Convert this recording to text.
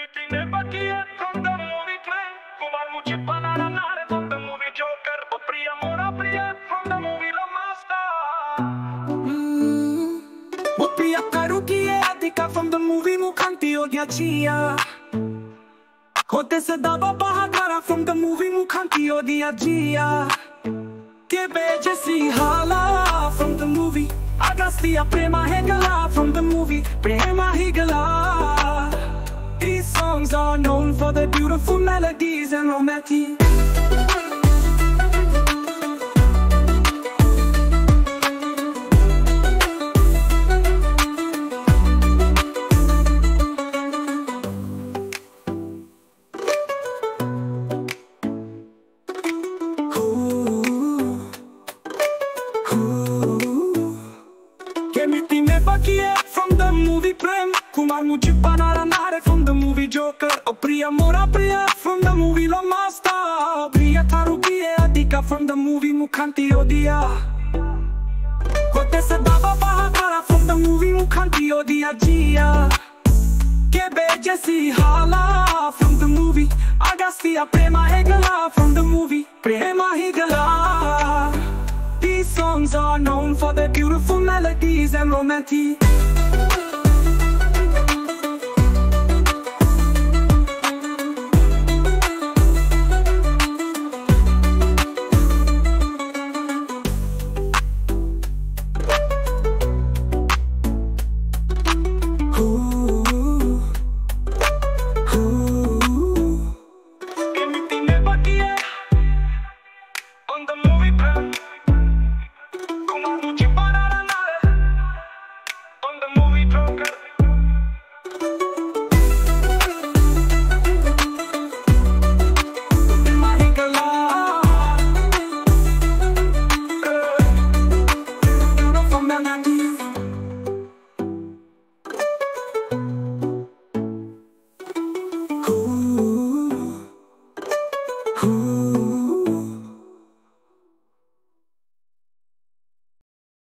meeting from the movie train. Kumar mujhe banana nare from the movie Joker. O priya mora priya from the movie La Master. O priya karu kiye adhika from the movie Mukhanti ho gaya chiya. Hote se daba bahagara from the movie Mukhanti ho diya jiya. Ke bejasi hala from the movie Agastya Prema Hegala from the movie Prema Hegala. These songs are known for their beautiful melodies and romantic. From the movie Prem, Kumar mujhe banana nare from the movie Joker. O priya mora priya from the movie La Master. Priya tharu kiye adhika from the movie Mukhanti ho diya. Hote se daba bahagara from the movie Mukhanti ho diya jiya. Ke bejasi hala from the movie Agastya Prema Hegala from the movie Prema Hegala. These songs are known for their beautiful melodies and romantic.